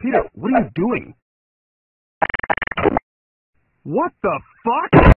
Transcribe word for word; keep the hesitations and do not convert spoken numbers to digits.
Peter, what are you doing? What the fuck?